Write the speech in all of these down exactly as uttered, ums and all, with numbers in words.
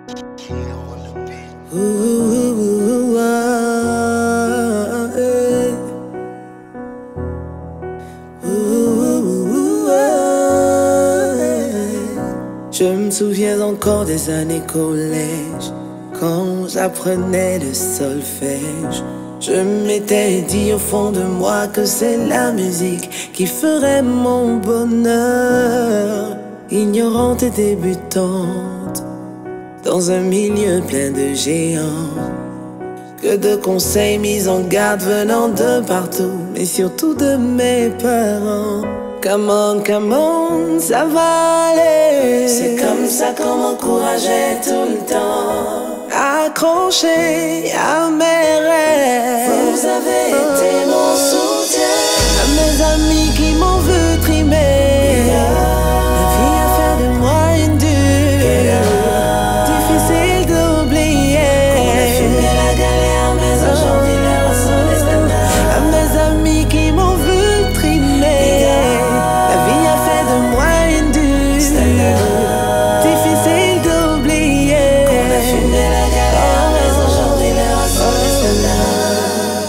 Ooh, ooh, ooh, ah, eh. Ooh, ooh, ooh, ah, eh. Je me souviens encore des années collège, quand j'apprenais le solfège. Je m'étais dit au fond de moi que c'est la musique qui ferait mon bonheur. Ignorante et débutante, dans un milieu plein de géants. Que de conseils mis en garde venant de partout, mais surtout de mes parents. Come on, come on, ça va aller. C'est comme ça qu'on m'encourageait tout le temps. Accroché à mes rêves, vous avez été mon soutien. À mes amis qui m'ont vu trimer, la vie a fait de moi une dure, difficile d'oublier. On a fumé la galère, mais aujourd'hui leur sont les standards. À mes amis qui m'ont vu trimer, la vie a fait de moi une dure, difficile d'oublier. On a fumé la galère, mais aujourd'hui leur sont les standards.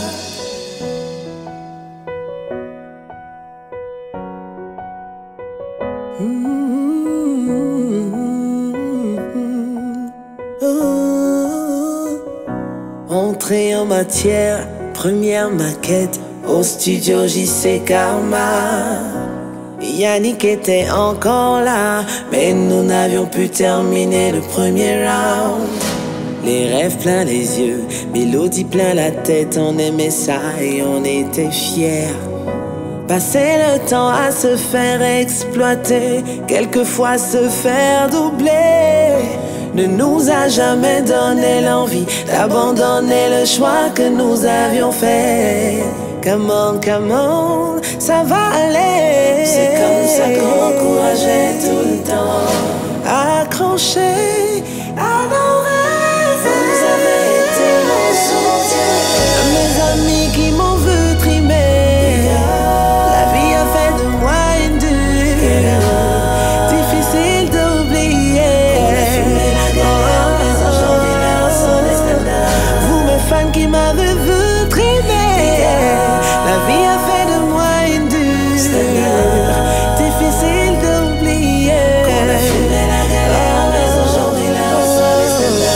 Entrée en matière, première maquette au studio J C Karma. Yannick était encore là, mais nous n'avions pu terminer le premier round. Les rêves plein les yeux, mélodie plein la tête, on aimait ça et on était fiers. Passer le temps à se faire exploiter, quelquefois se faire doubler, ne nous a jamais donné l'envie d'abandonner le choix que nous avions fait. Come on, come on, ça va aller. C'est comme ça qu'on encourageait tout le temps. Accroché à nos rêves, vous avez été mon soutien. À mes amis qui m'ont vu trimer, la vie a fait de moi une dure, difficile d'oublier. Vous mes fans qui m'avez vu trimer, la vie a fait de moi une dure, difficile d'oublier. On a fumé la galère, mais aujourd'hui la leçon est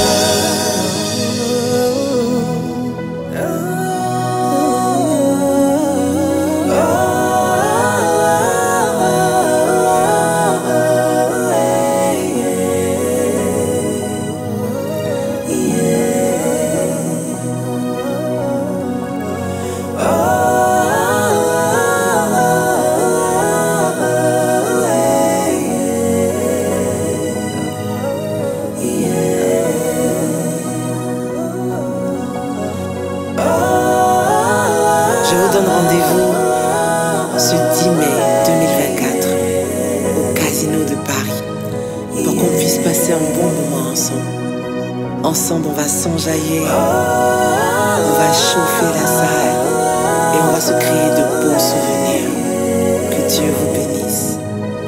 Je vous donne rendez-vous ce dix mai deux mille vingt-quatre au Casino de Paris pour qu'on puisse passer un bon moment ensemble. Ensemble, on va s'enjailler, on va chauffer la salle et on va se créer de beaux souvenirs. Que Dieu vous bénisse.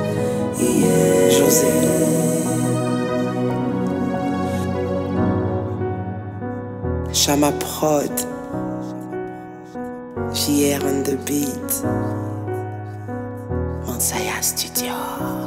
José. Chama Prod. J R on the beat. Mansaya Studio.